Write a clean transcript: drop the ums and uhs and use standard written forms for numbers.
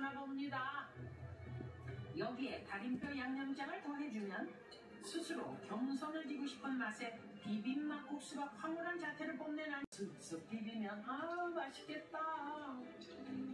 전화가 옵니다. 여기에 다림뼈 양념장을 더해주면 스스로 겸손을 지고 싶은 맛에 비빔 막국수가 황홀한 자태를 뽐내는 슥슥 비비면 맛있겠다.